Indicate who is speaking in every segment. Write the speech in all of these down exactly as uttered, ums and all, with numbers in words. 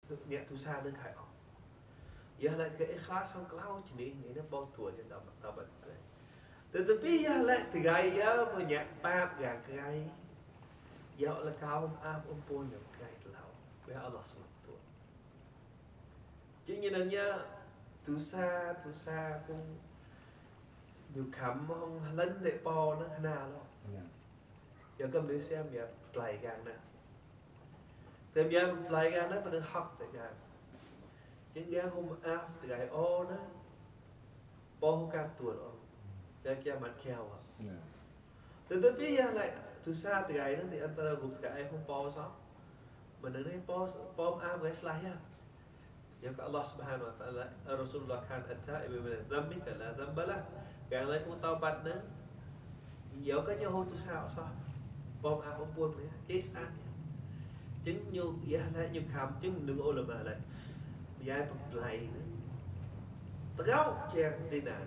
Speaker 1: nhẹ tu sa nước hải giờ lại cái khá xong cloud chỉ đi nghĩ nó bao tuổi trên tàu tàu bật cười từ từ bây giờ lại từ gai giờ mà nhẹ ba gàng gai giờ là cao áp ông bôi nhập gai lão bây giờ Allah subhanahu tuổi chứ như là nhá tu sa tu sa cũng nhiều khám không lớn để po nó nào đâu giờ cầm đi xem giờ play gàng nè thêm giờ play gàng nó phải học tại gàng những gàng hôm áp từ gai o nó po cả tuổi rồi giờ kia mặt kheo à từ từ bây giờ lại tu sa từ gai nó thì anh ta gục cái không po sao mình ở đây po po áp cái slide ha ya Allah subhanahu wa ta'ala Rasulullah kan at-ta'ib min dhanbika la dhanba lah càng lấy cũng taubat nữa dẫu có nhau hôn tu sao sao bom à không buồn nữa chết ăn chứng nhiều giá lại nhiều khám chứng đừng ô là mà lại giá bật lại nữa tất gấu chèn gì nè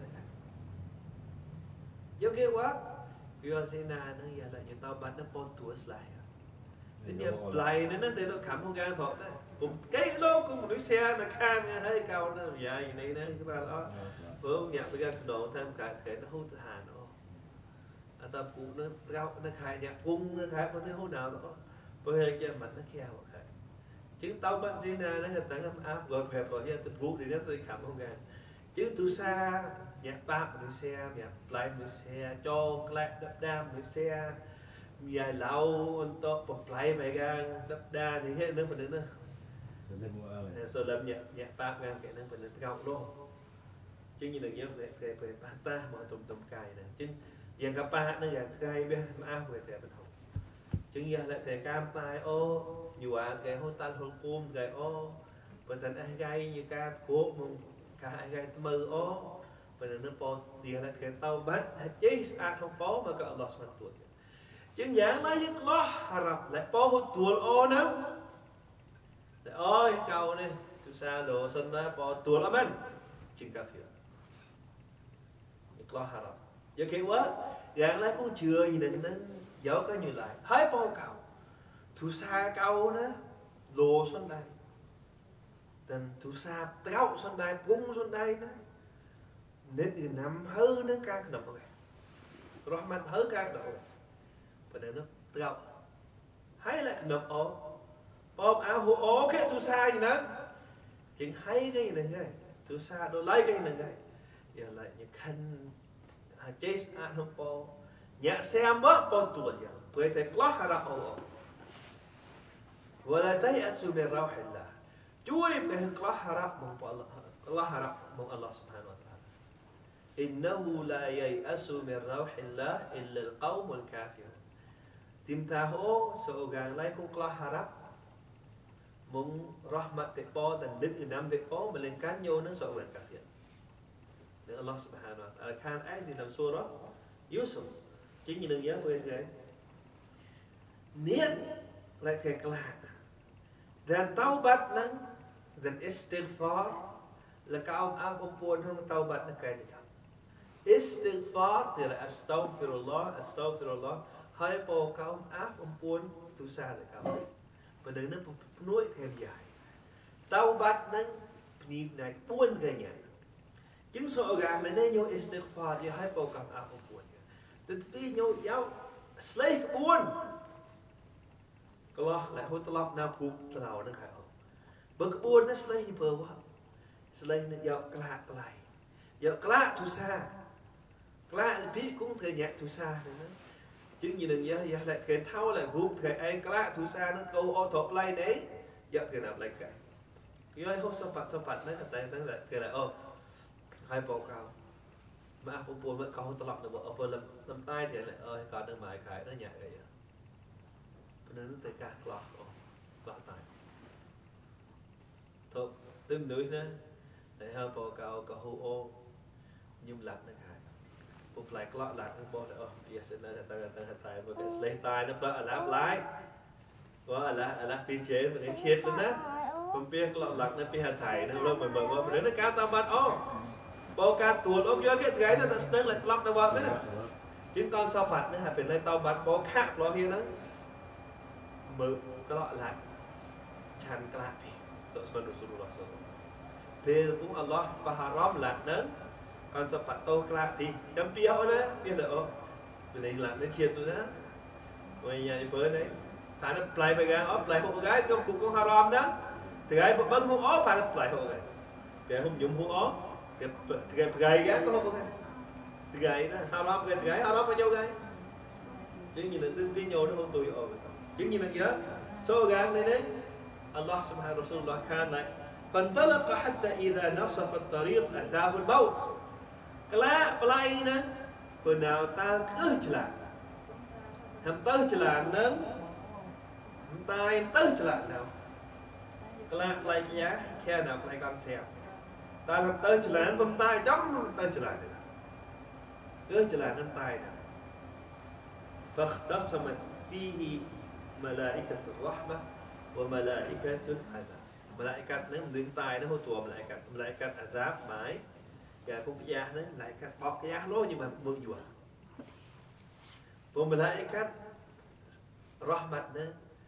Speaker 1: dẫu kia quá vì gì nè nó giờ lại nhiều taubat nó bon tua lại thế nhưng lại nên nó thì nó khám không gan thọ đấy cùng cái lô cùng một đứa xe là khang hơi cao nó dài gì này nữa chúng ta đó bữa nhạc bây giờ độ thêm cả thể nó hút hà nó à tập cũng nó cao nó khai nhạc cung nó khai có thể hút nào đó bây giờ kia mặt nó kheo khai chứ tao bắt gì nè nó hiện tại âm áp rồi phèp rồi nha tập vũ thì nó tôi khám không gan chứ tu xa nhạc ba một đứa xe nhạc lại một xe cho lại đập đam một xe dài lâu untuk apply mereka đa thì hết nó mình nữa sơ lâm nhạc nhạc ba ngang cái nó mình cao luôn chứ như là nhớ về về về ba ta mà tụm tụm cài này chứ giờ các ba nó giờ cài bên áo về để mình học chứ giờ lại thể cam tai ô nhiều à cái hôn tan hôn cung cái ô bên thành ai gai như ca cố mong ca ai gai mơ ô bên nó po tiền là cái tàu bắt chế ăn không bó mà cả Allah subhanahu tuổi chứ dạng lấy những lo harap lại po hôn tuột ô nữa ôi cầu này tu sa đồ sân đó po tuột lắm anh chừng cà phê lo harap giờ kia quá dạng lấy cũng chưa gì đừng nó dẫu có nhiều lại hết po cầu tu sa cầu nó lồ xuân đây tình tu sa tao xuân đây bung xuân đây đó nên thì nằm hư nó ca nằm rồi Rahman hư ca độ và để nó tao hay là nằm ổ bom áo hồ ố cái tu sa gì đó chừng hay cái gì này ngay tu sa đồ lấy cái này ngay giờ lại những khăn chế ăn không po nhẹ xem mất po tuột giờ với thế quá hara ổ ولا تيأسوا من روح الله جوي به الله هرب من الله الله هرب من الله سبحانه وتعالى إنه لا ييأس من روح الله إلا القوم الكافرون تمتاهو سوغان لايكم الله هرب من رحمة تقبل danดึกน้ำتقبل melainkan nyoនឹងសorang kafirនឹង Allah Subhanahu wa Ta'ala ខានឯងទីក្នុងសូរ៉ា Yusuf chính như đừng nhớ về thế niết lại thể lạ dan taubat nang dan istighfar là cao áp ông buồn hơn taubat là cái gì không istighfar thì là astaghfirullah astaghfirullah hai bộ cao áp ông buồn tu sa là cao và đừng nó nuôi thêm dài taubat nang ni này buồn cái nhảy chứng số gàng này nên nhau istighfar thì hai bộ cao áp ông buồn từ từ nhau giáo slay buồn kalau lại hốt lọc nào cũng nào nó khai ông bực buồn nó slay như bờ quá slay nó dạo lạ lại dạo lạ thu xa lạ thì cũng thời nhẹ thu xa nữa chứ như đừng nhớ giờ lại cái thao lại group cái anh lạ thu xa nó câu ô thọ play đấy dạo thì làm lại cái cái ơi hốt sập sập nó cái tay nó lại cái lại ô hai bộ cao mà phụ buồn vẫn có hốt lọc được bộ ở lâm lâm tay thì lại ơi còn được mài cái nó nhẹ vậy nên nó tới cả lọt lọt tại thôi tương đối nữa để hơi bộ cao cao hô ô nhưng lạc nó khai một lại lọt lạc nó bộ nữa bây giờ sẽ là ta ta tại một cái lấy tay nó phải láp lái có là là pin chế và cái chiết nữa đó còn pin lọt lạc nó pin hạt thải nó luôn mình mở mở nó cá tao bắt ô bộ cá tuột ốc vô cái gái nó ta lại lọt nó vào đấy chúng con sao phạt nữa hả phải lấy tao bắt bộ khác lo hiên đó mơก็ละชันกลาพี tak sempat Rasulullah sallallahu alaihi wasallamពេលពងអល់ឡោះបហារ៉មឡាក់នឹងកាន់សបតោក្លាទីចាំពីអត់ណាពីដល់អូពីឡាក់នេះឈៀតទៅណាវិញញ៉ៃបើនេះថានឹងផ្លៃបកាអត់ផ្លៃហូបកាយខ្ញុំគូកងហារ៉មណាថ្ងៃបបឹងហូបអត់ថាផ្លៃហូបកាយគេហូបយំហូបអត់គេគេផ្កាយគេក៏ហូបកាយថ្ងៃណាហារ៉មគេថ្ងៃហារ៉មមកយកកាយជាងនឹងទៅវិញញោទៅហូបទុយអត់ជាងនឹងយ៉ាសូកាងនេះនេះអល់ឡោះ سبحانه រ៉ាស៊ូលឡោះខានដែរفانطلق حتى إذا نصف الطريق أتاه الموت ក្លាប្លៃណាបើណៅតាគឺឆ្លាតហំទៅឆ្លាតនឹងតែទៅឆ្លាតណៅក្លាប្លៃយ៉ាខែណៅប្លៃកំសែតែហំទៅឆ្លាតបំតែចំទៅឆ្លាតគឺឆ្លាតនឹងតែណា فاختصمت فيه ملائكة الرحمة وملائكة العذاب ملائكة នឹងនឹងតែនោះតួ ملائكة ملائكة عذاب ម៉ៃGà cũng giá đấy lại cắt bọc giá lố nhưng mà mưa dùa Bộ lại cắt rahmat nữa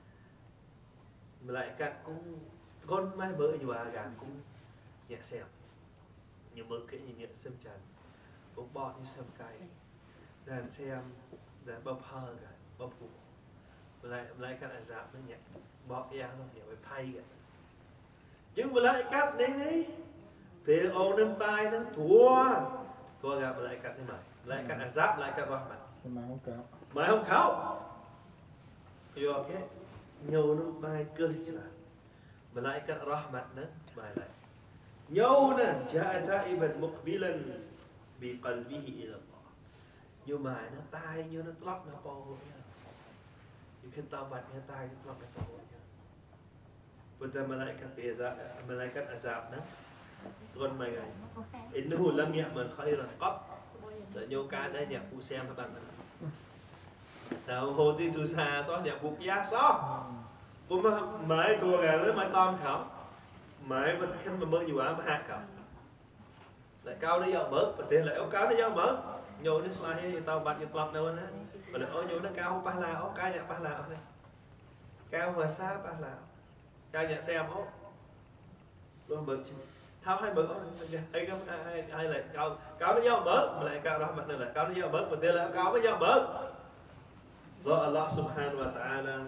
Speaker 1: lại cắt cũng con mai mưa dùa gà cũng nhẹ xẹp nhưng mưa cái nhẹ xem trần cũng bọt như xem cay đàn xem đàn bọc hơ gà bọc phụ lại lại cắt là giảm nó nhẹ bọc giá nó nhẹ với phay gà chứ mà lại cắt đấy đấyពេលអូននឹងតែនឹងធัวធัวgặp lại cắt thế mà lại cắt azab lại cắt rahmat
Speaker 2: mà không có
Speaker 1: mà không khóc hiểu ok nhiều nó tai cơ chứ là mà lại cắt rahmat nữa bài lại nhiều nè jaa ta'iban muqbilan bi qalbihi ila Allah nhiều bài nó tai như nó lóc nó po nha nhiều khi tao bật nó tai nó lóc nó po nha betul malaikat azab malaikat azab nữa Còn mày này Innahu lam ya'mal khairan qat Tại nhô ca đây nhạc phụ xem các bạn Nào hồ ti tu xa xó nhạc buộc giá xó Bố mà mấy tùa gà lấy mấy con khảo Mấy mà khinh mà mơ nhiều á mà hạt khảo Lại cao đi dạo bớt Và tiền lại ốc cao đi dạo bớt Nhô nó xoay hết tao bạch như tọp đâu á Và lại ôi nhô nó cao không ba là ốc ca nhạc ba là ốc này Cao mà xa ba là Cao nhạc xem ốc Luôn bớt chứ Thao hai bớt ai ai ai lại cao cao nó giao bớt mà lại cao đó mặt này là cao nó giao bớt mà tên là cao nó giao bớt do Allah subhanahu wa ta'ala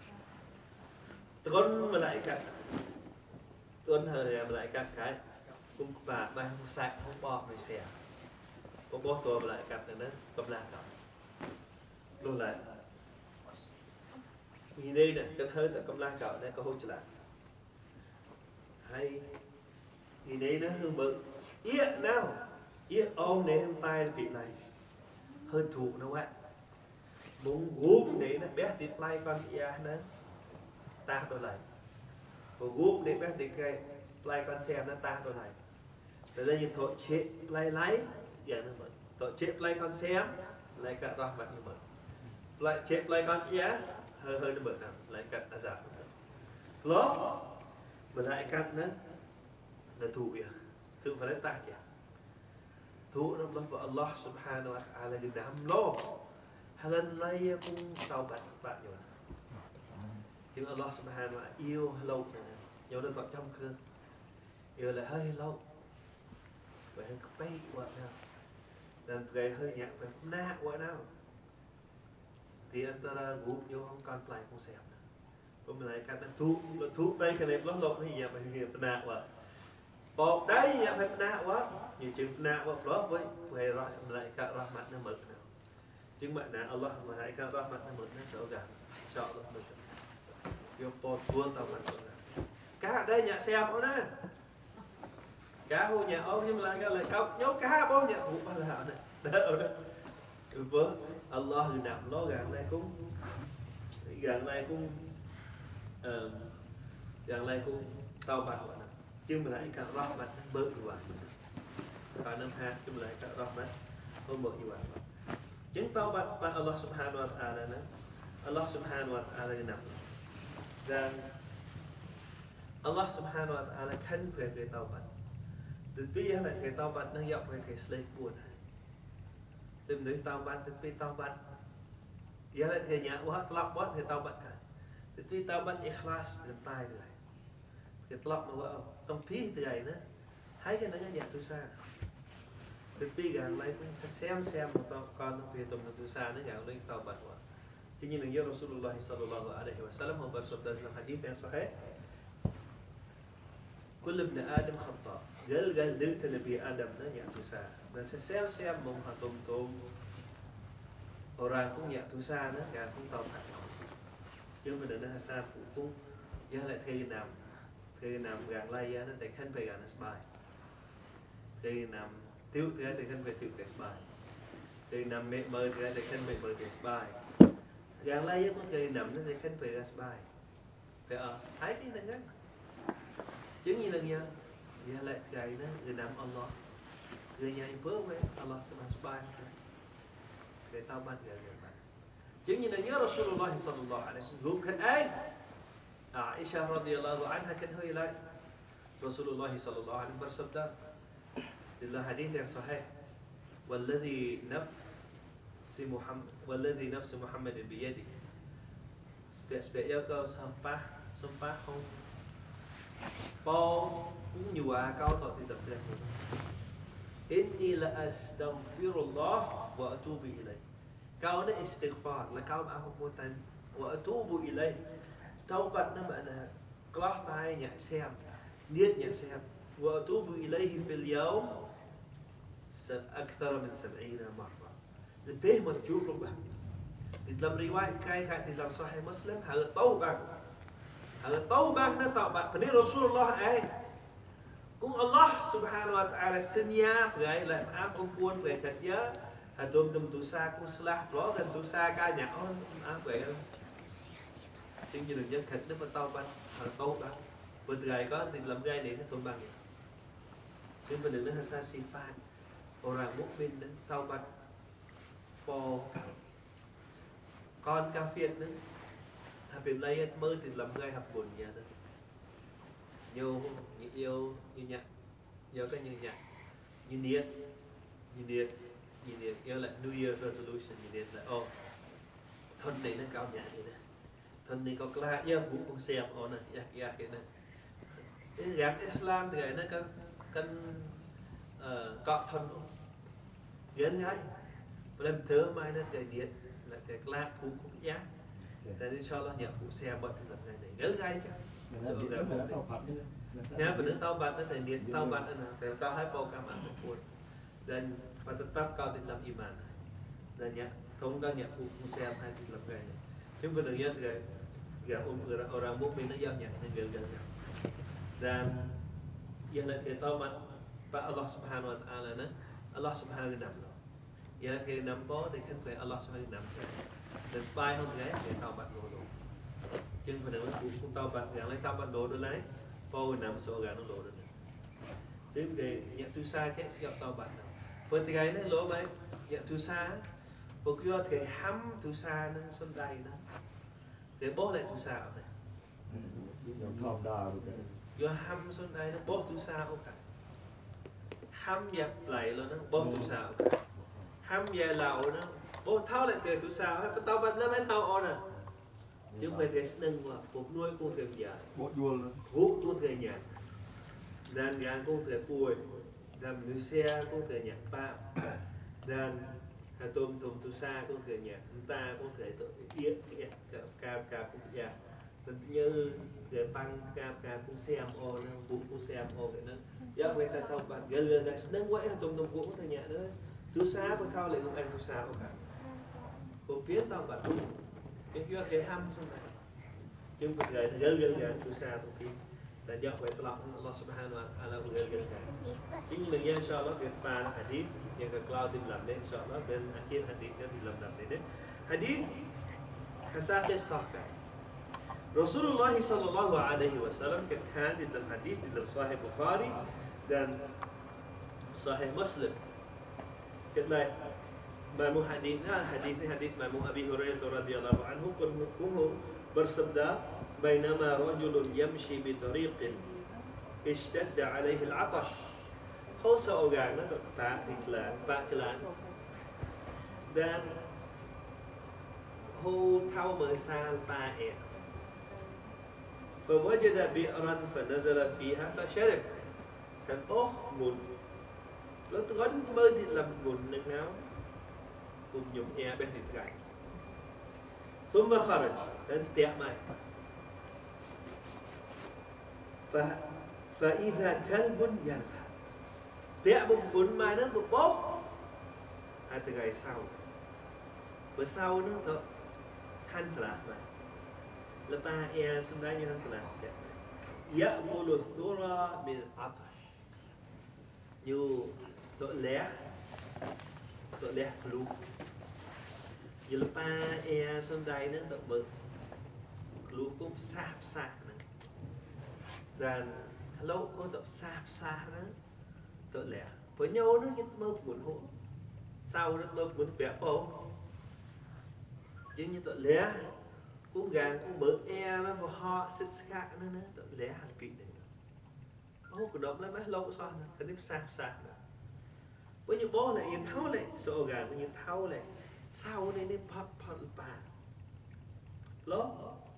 Speaker 1: tuân mà lại cả tuân hơi mà lại cả cái cũng bà ba không sạch không bỏ người xe có bó tua mà lại cả nữa cầm lạc cả luôn lại nhìn đây nè cái hơi là cầm lạc cả đây có hỗ trợ lại hay thì đấy nó hương bự yết nào yết ôm để em tay vị này hơi thủ nó quá muốn gúp để nó bé tít play con kia nó ta tôi lại và gúp để bé tít cái play con xem nó ta tôi lại rồi đây những thổi chế play lấy giờ nó mở thổi chế play con xem lại cả toàn mặt như mở lại chế play con kia hơi hơi nó bự nào lại cả là giảm ló mà lại cắt nó là thủ ya thủ phải ta kìa thủ nó là Allah subhanahu wa ta'ala di dalam lo halan lay cũng tao bạn bạn rồi chứ Allah subhanahu wa ta'ala yêu lâu nhiều nó vào trong cơ yêu là hơi lâu vậy hơi bay quá nào nên gây hơi nhẹ phải na quá nào thì anh ta là group vô không còn lại không xem cũng lại cái thủ thủ bay cái này nó lộn thì giờ phải hiểu na quá bọc đấy nhà phải nạ quá nhiều chừng nạ quá đó với về rồi lại cả rahmat nó mực nào chứng bạn nạ Allah mà lại cả rahmat nó mực nó sợ gà sợ lắm mực vô bò tuôn tao mặt cá đây nhà xem đó nè cá hô nhà ô nhưng mà lại lại cao nhốt cá bố nhà phụ ba là này đỡ đó cứ vớ Allah thì nằm nó gần này cũng gần này cũng gần này cũng tao mặt chứ mà lại cả rahmat nó bớt như vậy và năm hai chứ mà lại cả rahmat nó bớt như vậy chứng tao bạn bạn Allah subhanahu wa ta'ala nữa Allah subhanahu wa ta'ala nằm rằng Allah subhanahu wa ta'ala khánh về cái tao bạn từ bây giờ lại cái tao bạn nó dọc về cái slave buồn này từ nơi tao bạn từ bây tao bạn giờ lại thầy nhà quá lọc quá thầy tao bạn cả từ bây tao bạn ikhlas đến tai rồi cái lọc mà vợ ông phí từ ngày nữa thấy cái nó nhạc tu sa từ pi gàng lấy cũng xem xem một con con về tụm tu sa nó gàng lấy tàu bật quá chứ như là như Rasulullah sallallahu alaihi wasallam họ bersabda dalam hadis yang sahih كل ابن آدم خطاء قال قال دلت نبي آدم nó nhạc tu sa nên sẽ xem xem một hạt tôm tôm orang cũng nhạc tu sa nó gàng cũng tàu bật chứ mà đừng nói sa phụ cũng giá lại thay nằm thay nằm gàng lay nó tại khăn về gàng nó bài thay nằm tiêu thứ tại khăn về tiêu cái bài thay nằm mẹ mơ thứ tại khăn mẹ mơ cái bài gàng lay cũng thay nằm nó tại khăn về cái bài phải ở thái đi là nhá chứng như là nha giá lại thay nó người nằm Allah người nhà bớ với Allah subhanahu wa ta'ala để tao bắt gàng gàng chứng như là nhớ Rasulullah sallallahu alaihi wasallam gồm khăn ai Aisyah radhiyallahu anha kan hơi lại Rasulullah sallallahu alaihi wasallam bersabda dalam hadis yang sahih walladhi nafsi Muhammad walladhi nafsi Muhammad biyadi sebab-sebab kau sampah sampah không po cũng nhiều à câu thọ thì tập ra inni la astaghfirullah wa atubu ilayh câu đó istighfar là câu mà không muốn tan wa atubu ilayh taubat nó makna kelah tai nhạc xem niat nhạc xem wa atubu ilayhi fil yawm akthar min sab'ina marra lebih mencukup lah di dalam riwayat kai kat di dalam sahih Muslim hal taubat hal taubat nó taubat pada Rasulullah ai cũng Allah subhanahu wa ta'ala senyap vậy là áp ông buôn về thật nhớ à tôm tôm tu sa cũng slah đó gần tu sa ca nhạc on áp vậy chính như được nhân khẩn nó mà tao ban hal taubat bữa ngày có thì làm gai này nó tôm bằng nhưng mà đừng nói sa sifat orang mukmin đó taubat po con kafir đó habib lai mơ thì làm gai hấp buồn nhà đó nhiều như yêu như nhạc nhiều cái như nhạc như niết như niết như niết yêu là New Year resolution như niết là ô thân này nó cao nhạc vậy nè thân này có la yêu cũng cũng xem ô nè yak yak cái này gạt Islam thì nó có cần cọ thân diễn ngay làm thơ mai nó cái niết là cái la cũng cũng giá tại nên cho nó nhập cũng xem bật thì lần này này gỡ gai chứ ya benar taubat itu dia taubat itu kalau kau hai bau kamu pun dan tetap kau di dalam iman dan ya không có nhận hukum xem hai di dalam cái này chúng benar ya thì ya orang orang mukmin nó giao nhận nên gần gần dan ia là cái taubat Pak Allah subhanahu wa ta'ala nó Allah subhanahu wa ta'ala ia là cái năm bó thì khánh về Allah subhanahu wa ta'ala dan spy không cái cái taubat luôn chân phải được cũng tao bật gàng lấy tao bật đồ đó lấy phô nằm số gàng nó đồ đó tiếp thì nhận tu sa cái gặp tao bật nào với thì cái này lỗ mấy nhận tu sa bộ kia thì hăm tu sa nó xuân đầy nó thì bố lại tu sa này do hăm xuân đầy nó bố tu sa ok hăm dẹp lại luôn nó bố tu sa ok hăm về lầu nó bố tháo lại từ tu sa hết tao bật nó mới tháo on à chứ không phải cái nâng mà phục nuôi con thuyền giả
Speaker 2: bộ đuôn
Speaker 1: hút con thuyền nhạc dan gan con thuyền bùi dan Malaysia con thuyền nhạc ba dan hà tôm tôm tu sa con thuyền nhạc ta con thuyền tự yết ca ca cũng giả mình như để băng ca ca cũng xem ô nó cũng cũng xem ô cái nó do vậy ta thông bạn gần gần là nâng quậy hà tôm tôm cũng thuyền nhạc nữa tu sa con thao lại cũng anh tu sa không cả còn phía tao bạn cái kia cái ham xong này chúng ta gửi gửi gửi gửi tu sa tu kia dan do vậy Allah Allah subhanahu wa ta'ala gửi gửi gửi chính là yang insyaallah kita pada hadis yang ke cloud di dalam dan insyaallah dan akhir hadis yang di dalam dalam ini hadis hasan sahih Rasulullah sallallahu alaihi wasallam kan di dalam hadis di dalam sahih Bukhari dan sahih Muslim kita Imam hadisnya hadis ini hadis Imam Abi Hurairah radhiyallahu anhu kunhu bersabda bainama rajulun yamshi bi tariqin ishtadda alaihi al-'atash có seorang nó tak jalan tak jalan dan hu thau mơ sa ta ẹ فوجد بئرا فنزل فيها فشرب كان bó nguồn nó gắn mới thì làm nguồn nâng nào cùng dùng e bên thịt gạch ثم خرج dan tiap mai fa فإذا كلب يلعب tiap bụng mai nó một bó hai từ ngày sau bữa sau nó thôi thanh là mà lepas ia sebenarnya telah ya'kulu thura min atash như tội lẽ tội lẽ lu như lepas ia sebenarnya nó tội bự lu cũng sáp sáp nữa dan lâu có tội sáp sáp nữa tội lẽ với nhau nó như mơ buồn hổ sau nó mơ buồn bẹp bầu chứ như tội lẽ cũng gàng cũng bớt e mà họ xích khác nữa nữa tự lẽ hẳn kỹ đấy ô của nó lấy mấy lâu sao nữa cái nếp sạc sạc nữa với những bố lại những tháo lại sổ gàng những tháo lại sau này nếp phát phát bà ló